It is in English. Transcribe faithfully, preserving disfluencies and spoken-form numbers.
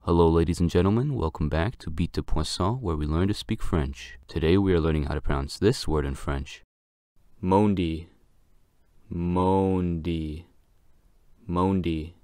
Hello ladies and gentlemen, welcome back to Beat de Poisson, where we learn to speak French. Today we are learning how to pronounce this word in French. Monde. Monde. Monde.